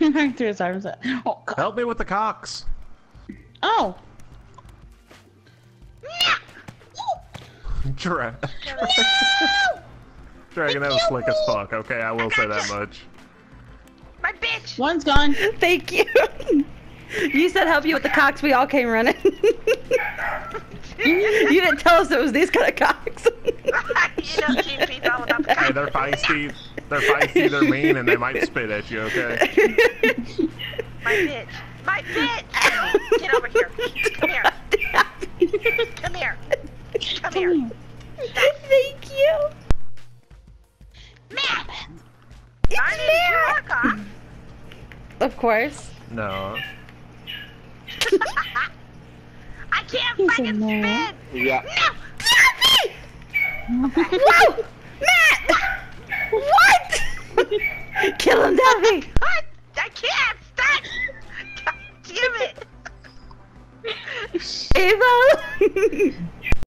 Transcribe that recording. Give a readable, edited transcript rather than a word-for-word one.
Threw his arms up. Oh, God. Help me with the cocks. Oh. Dragon, No! Dragon, that was slick as fuck. Okay, I will say that much. My bitch! One's gone. Thank you. You said help you with the cocks. We all came running. You didn't tell us it was these kind of cocks. You know, GP's all about the Hey, they're feisty. They're feisty. They're mean, and they might spit at you. Okay. My bitch! My bitch! Get over here! Come here! Come here! Come here! Thank you. Matt! Darn it, you are a cock! Of course. No. I can't He's fucking in there. spin! Yeah. No! Whoa! Matt! What? Kill him, Daffy! What? I can't! Stop! God damn it! Ava!